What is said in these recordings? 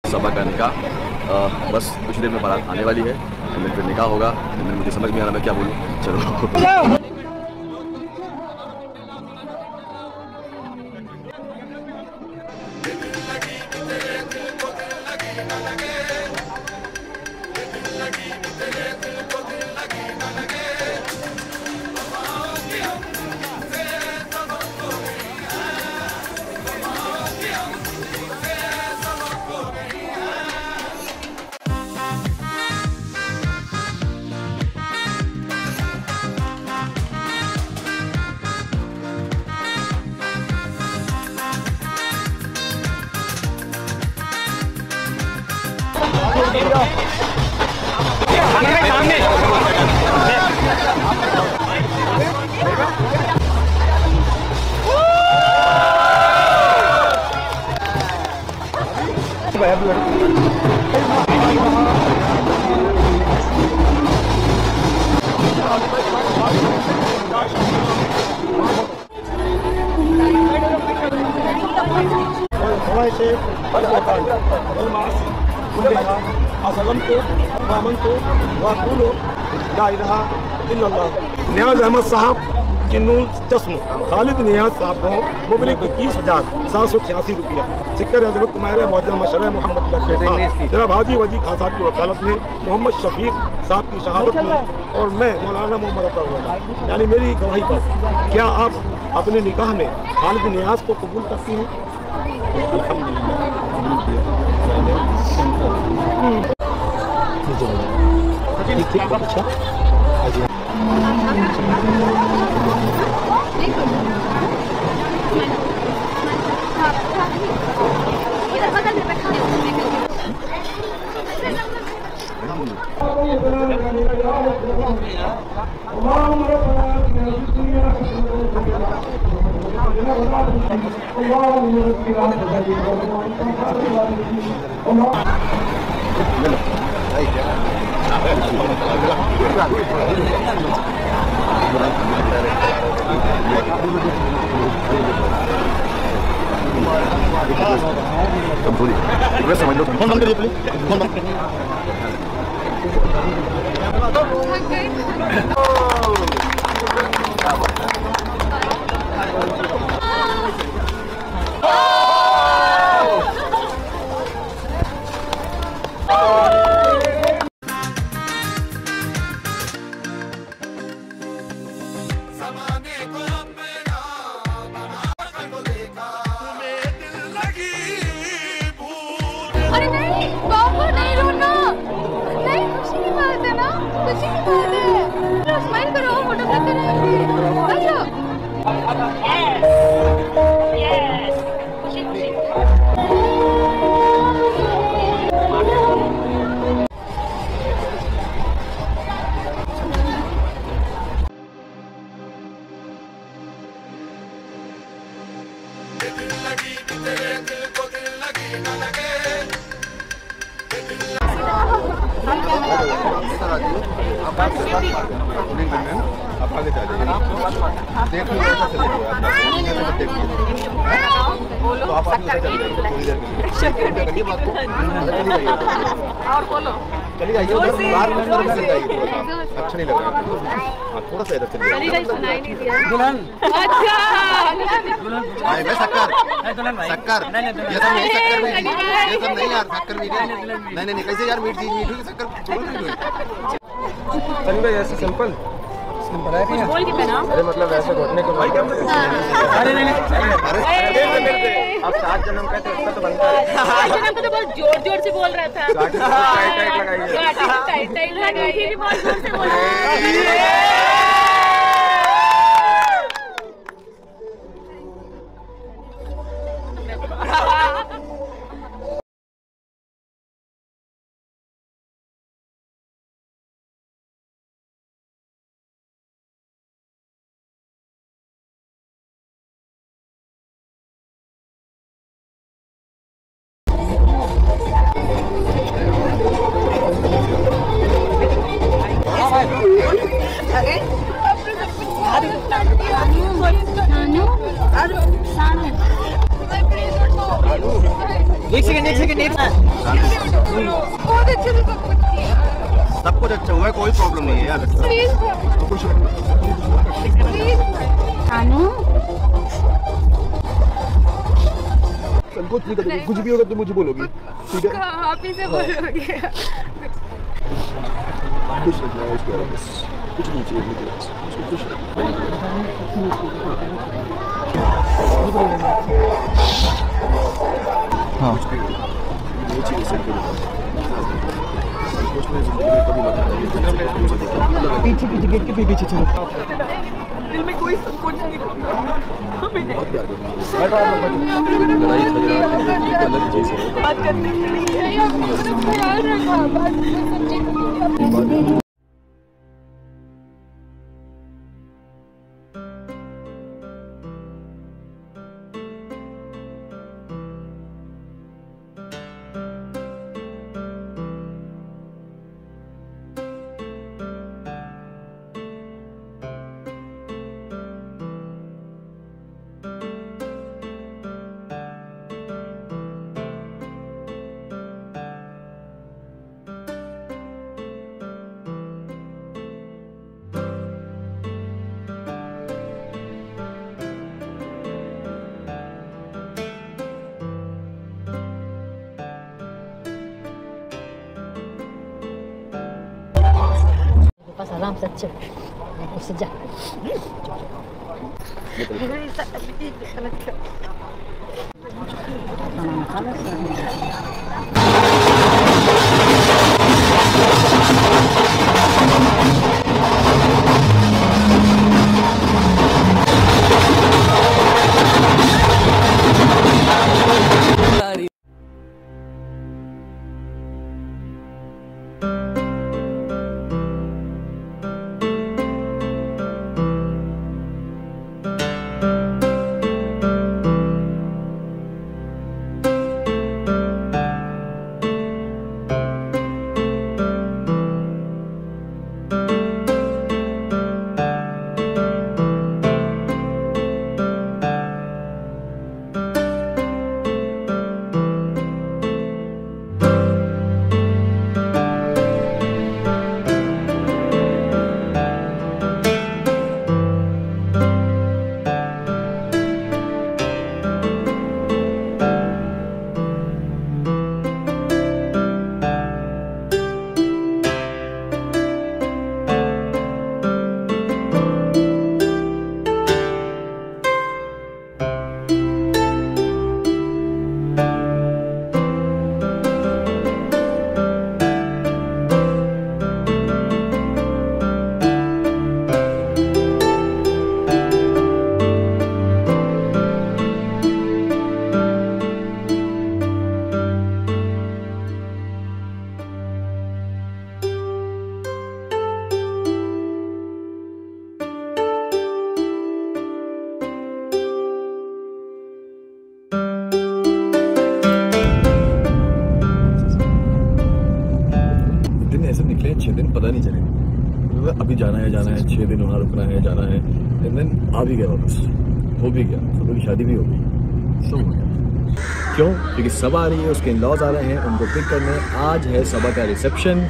सबा का निकाह बस कुछ देर में बारात आने वाली है, फिर निकाह होगा। मुझे समझ नहीं आ रहा मैं क्या बोलूँ। चलो नियाज अहमद साहब किन्नूर चश्म खालिद नियाज साहब को मुबलिक 21,786 रुपया सिक्कर हजरत तुम्हारे मौजूद मशर मोहम्मद जनाब हाजी वजी खान साहब की वकालत में मोहम्मद शफीक साहब की शहादत में और मैं मौलाना मोहम्मद अकबर यानी मेरी गवाही पर क्या आप अपने निकाह में खालिद नियाज को कबूल करती हैं? समझ लो फोन बंद करिए प्लीज, फोन बंद आप आगे जा जाइए, देख लो कैसा चलेगा, बोलो तो आप आगे चल जाइए बात को और बोलो चली जाइए उधर बाहर में चल जाइए, अच्छा नहीं लग रहा, थोड़ा सा इधर चलिए। सुनाई नहीं दिया दुल्हन, अच्छा मैं शक्कर शक्कर ये सब नहीं, शक्कर भी ये सब नहीं यार, शक्कर भी नहीं नहीं कैसे यार, मीठी मीठी शक्कर भाई ऐसे सिंपल है क्या? अरे मतलब ऐसे घोटने को भाई क्या? अरे नहीं अरे आप 7 जन्म का तो इसका तो बनता है, 7 जन्म का तो बहुत जोर जोर से बोल रहा था, टाइट लगाइए, बहुत जोर से बोल रहा है। बहुत अच्छे से सब कुछ अच्छा हुआ है, कोई प्रॉब्लम नहीं है यार। कुछ नहीं करोगी, कुछ भी होगा तो मुझे बोलोगी, ठीक है? आप ही से बोलोगे। कुछ नहीं चाहिए मुझे, कुछ हाँ पीछे पीछे गेट के पीछे चलो। दिल में कोई संकोच नहीं बात करने के लिए प्यार रखा, बात समझने के लिए। Pas alam saja. Aku sejak. ऐसे निकले 6 दिन पता नहीं चले, अभी जाना है 6 दिन वहाँ रुकना है, जाना है, एंड देन आ भी गया वापस, हो भी गया, सब की शादी भी हो गई, सब हो गया। क्यों? क्योंकि सबा आ रही है, उसके इन-लॉज आ रहे हैं उनको पिक करने। आज है सबा का रिसेप्शन।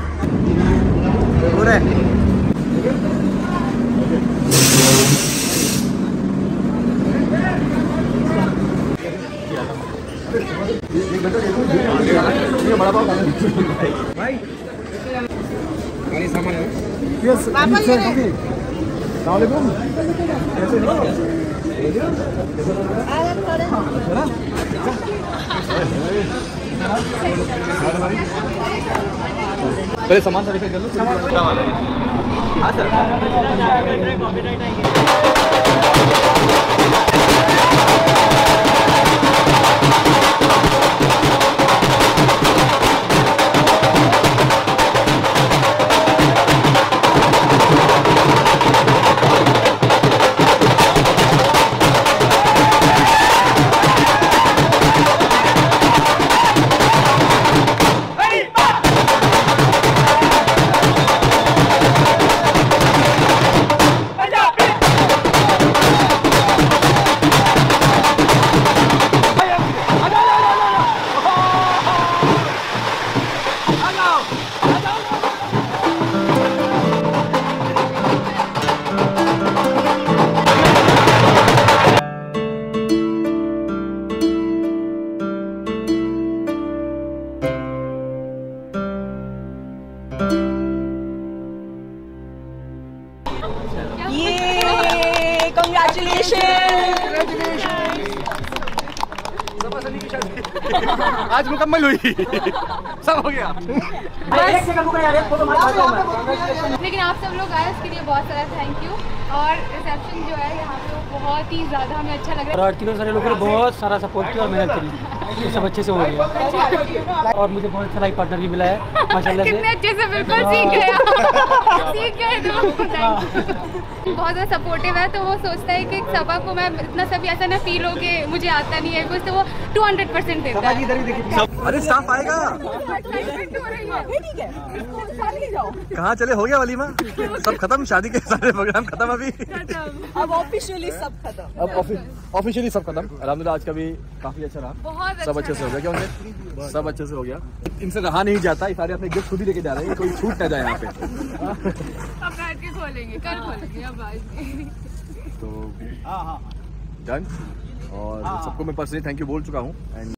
Yes, Assalamualaikum. कैसे हो? पहले सामान सर्टिफाई कर लो। हाँ सर। आज मुकम्मल हुई, सब हो गया। लेकिन आप सब लोग आए उसके लिए बहुत सारा थैंक यू। और रिसेप्शन जो है यहाँ पे वो बहुत ही ज़्यादा हमें अच्छा लग रहा है। और तीनों सारे लोगों ने बहुत सारा सपोर्ट किया और मेहनत करी, ये सब अच्छे से हो गया। और मुझे बहुत अच्छा लाइफ पार्टनर भी मिला है माशाल्लाह से। कितने अच्छे से बिल्कुल सीख गया, सीख गए तो बहुत ज़्यादा सपोर्टिव है। तो वो सोचता है कि सबा को मैं इतना सभी ऐसा ना फील हो कि मुझे आता नहीं है कुछ, तो वो 200% देता है। अरे स्टाफ आएगा, कहाँ चले, हो गया वलीमा सब खत्म, शादी के सारे प्रोग्राम खत्म अभी। अब ऑफिशियली सब खत्म, अब ऑफिशियली सब खत्म। अल्हम्दुलिल्लाह आज का भी काफी अच्छा रहा, बहुत सब अच्छे से हो गया। क्या उनसे सब अच्छे से हो गया, इनसे रहा नहीं जाता, ये सारे अपने गिफ्ट खुद ही लेके जा रहे हैं, कोई छूट ना जाए यहाँ पे। अब बैठ के खोलेंगे, कल खोलेंगे अब आज। तो डन, और सबको मैं पर्सनली थैंक यू बोल चुका हूँ।